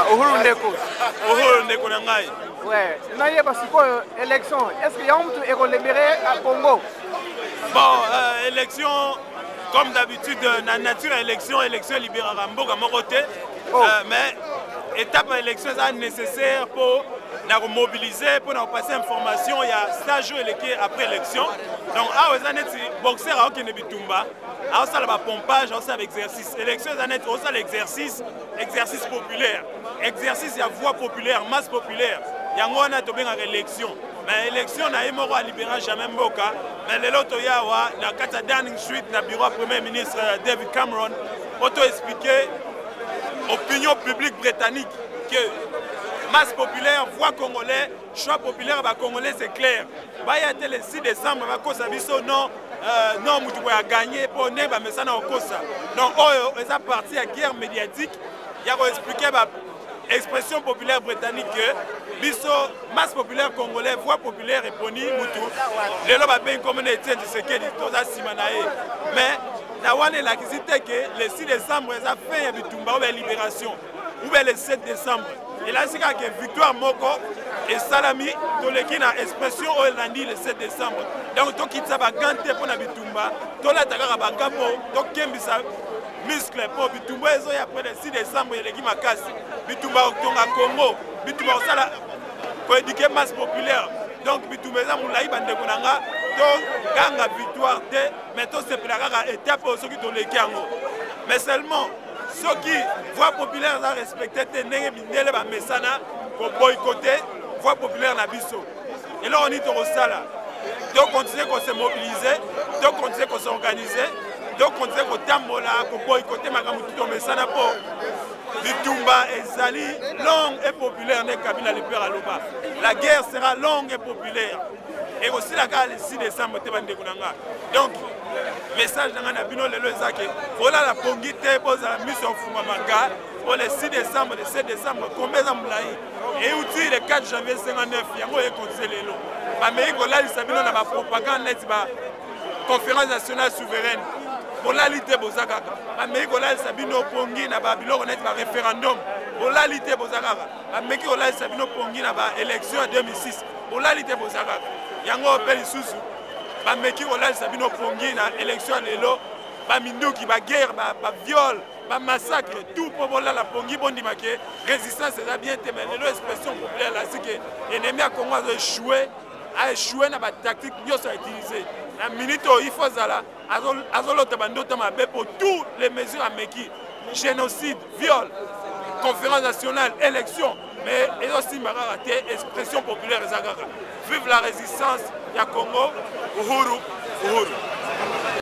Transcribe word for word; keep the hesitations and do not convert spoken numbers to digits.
Uhuru Ndeko. Uhuru Ndeko na ngai. Ouais. Naye parce que élection, est-ce qu'il y a un truc à libérer à Congo? Bon, euh, élection, comme d'habitude, la nature élection, élection libérera Mboka mon côté. Oh. Euh, mais étape élection est nécessaire pour nous mobiliser, pour nous passer information. Il y a stage électif après élection. Donc, à vous avez boxeur à Okene Bitumba, à vous avez pompage, à vous avez exercice. Élection est aussi l'exercice, exercice populaire. Exercice, il y a voix populaire, masse populaire. Il y a une élection. Mais l'élection n'a pas libéré jamais Mboka. Mais les autres, il y a dans Downing Street, dans le bureau du Premier ministre David Cameron, auto expliqué l'opinion publique britannique que masse populaire, voix congolais, choix populaire congolais, c'est clair. Il y a le six décembre, non, non, nous avons gagné pour nous, mais ça n'a pas ça. Donc, ils ont parti à la guerre médiatique. Il y a expliqué l'expression populaire britannique que biso masse populaire congolais, voix populaire et poni mutu. Les gens ont comme une étienne de ce qui est mais la one est la que le six décembre, ils ont fait une Bitumba ou une libération. Ou bien le sept décembre. Et là, c'est que victoire Moko et Salami, dans l'équipe a expression au lundi le sept décembre. Donc, tu quittes ça, tu as pour la Bitumba, tu as un capo, tu as muscle pour Bitumba, et après le six décembre, il y a l'équipe à casse. Bitumba au Congo, Bitumba au Sala, pour éduquer masse populaire. Donc, Bitumba, Moulaï Bandekonanga, tu as une victoire, mais tu as une étape pour ceux qui ont l'équipe. Mais seulement, ceux qui voix populaire ont respecté les messana pour boycotter voix populaire na biso. Et là on est au sala. Donc on disait qu'on s'est mobilisé, donc on disait qu'on s'est organisé, donc on disait qu'on tambola, qu'on boycotter ma messana pour Bitumba et Zali, longue et populaire n'est Kabila le père Aloba. La guerre sera longue et populaire. Et aussi la guerre le six décembre. Donc, message dans la bino le lezake. Voilà la pongite pose la mission Fumamanga pour le six décembre, le sept décembre, combien d'amblai. Et outil le quatre janvier cinquante-neuf, il y a un conseil de l'eau. Mais il y a la propagande, la conférence nationale souveraine. Pour la lutte bozaka. Mais il y a Sabino Pongi na Babylone on est référendum. Pour la lutte bozaka. Mais il y a Sabino Pongi na élection en deux mille six. Pour la lutte bozaka. Yango appelle Susu. Mais il y a Sabino Pongi na élection lelo. Ba minduki ba guerre ba viol ba massacre tout pour la Pongi bondi maké résistance c'est bien témé lelo expression populaire là c'est que ennemi à Congo a échoué a échoué na ba tactique nyo ça utilisé. La minute il faut ça pour toutes les mesures à Meki, génocide, viol, conférence nationale, élection, mais aussi expression populaire. Vive la résistance, ya Congo, Uhuru, Uhuru.